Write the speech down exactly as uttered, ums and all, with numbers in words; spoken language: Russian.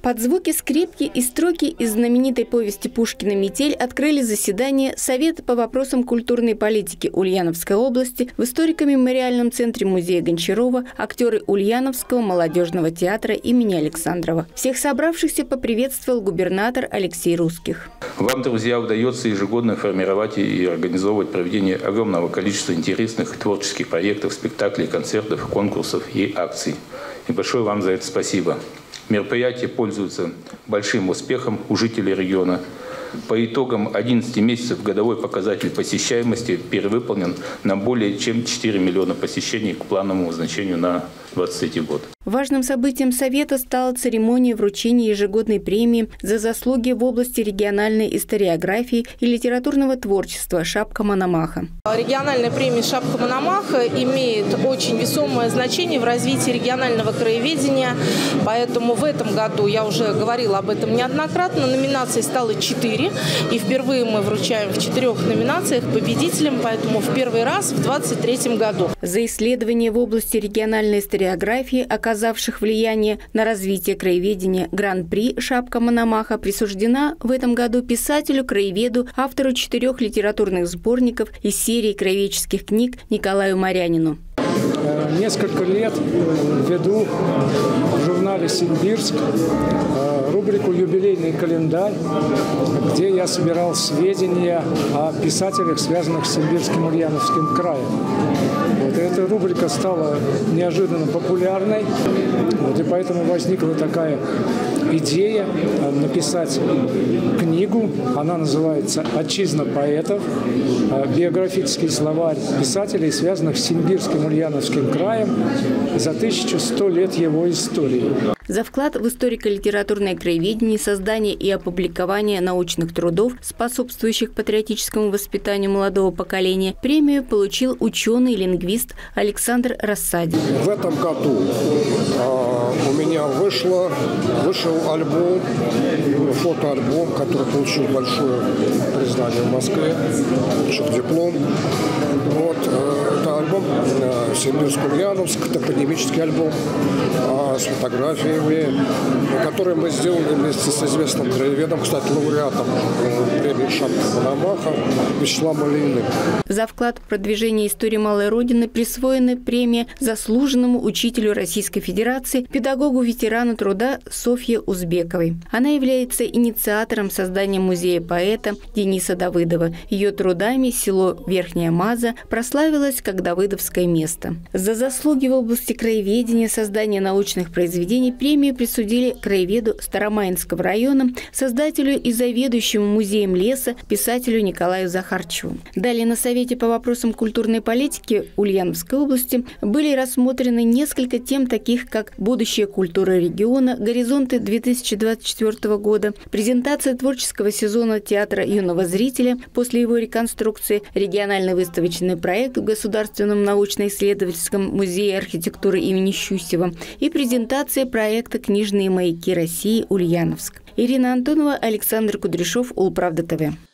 Под звуки скрипки и строки из знаменитой повести Пушкина «Метель» открыли заседание Совета по вопросам культурной политики Ульяновской области в историко-мемориальном центре музея Гончарова актеры Ульяновского молодежного театра имени Александрова. Всех собравшихся поприветствовал губернатор Алексей Русских. Вам, друзья, удается ежегодно формировать и организовывать проведение огромного количества интересных творческих проектов, спектаклей, концертов, конкурсов и акций. И большое вам за это спасибо. Мероприятие пользуется большим успехом у жителей региона. По итогам одиннадцати месяцев годовой показатель посещаемости перевыполнен на более чем четыре миллиона посещений к плановому значению на двадцать третий год. Важным событием Совета стала церемония вручения ежегодной премии за заслуги в области региональной историографии и литературного творчества «Шапка Мономаха». Региональная премия «Шапка Мономаха» имеет очень весомое значение в развитии регионального краеведения, поэтому в этом году, я уже говорила об этом неоднократно, номинаций стало четыре, и впервые мы вручаем в четырех номинациях победителям, поэтому в первый раз в двадцать третьем году. За исследования в области региональной историографии, оказавших влияние на развитие краеведения, гран-при «Шапка Мономаха» присуждена в этом году писателю-краеведу, автору четырех литературных сборников из серии краеведческих книг Николаю Морянину. Несколько лет веду в журнале «Симбирск» рубрику «Юбилейный календарь», где я собирал сведения о писателях, связанных с Симбирским и Ульяновским краем. Вот, и эта рубрика стала неожиданно популярной, вот, и поэтому возникла такая идея написать книгу. Она называется «Отчизна поэтов», биографический словарь писателей, связанных с Симбирским и Ульяновским краем за тысячу сто лет его истории. За вклад в историко-литературное краеведение, создание и опубликование научных трудов, способствующих патриотическому воспитанию молодого поколения, премию получил ученый-лингвист Александр Рассадин. В этом году э, у меня вышло, вышел альбом, фотоальбом, который получил большое признание в Москве, получил диплом. Вот, э, это альбом э, Симбирск-Ульяновск, топонимический альбом э, с фотографиями, который мы сделали вместе с известным краеведом, кстати, лауреатом премии «Шапка Мономаха» Вячеславом Ильиным. За вклад в продвижение истории малой Родины присвоена премия заслуженному учителю Российской Федерации, педагогу-ветерану труда Софье Узбековой. Она является инициатором создания музея поэта Дениса Давыдова. Ее трудами село Верхняя Маза прославилось как Давыдовское место. За заслуги в области краеведения, создания научных произведений премию присудили краеведу Старомаинского района, создателю и заведующему музеем леса, писателю Николаю Захарчеву. Далее на Совете по вопросам культурной политики Ульяновской области были рассмотрены несколько тем, таких как будущее культуры региона, горизонты две тысячи двадцать четвёртого года, презентация творческого сезона театра юного зрителя после его реконструкции, региональный выставочный проект в Государственном научно-исследовательском музее архитектуры имени Щусева и презентация проекта «Книжные маяки России. Ульяновск». Ирина Антонова, Александр Кудряшов, Улправда ТВ.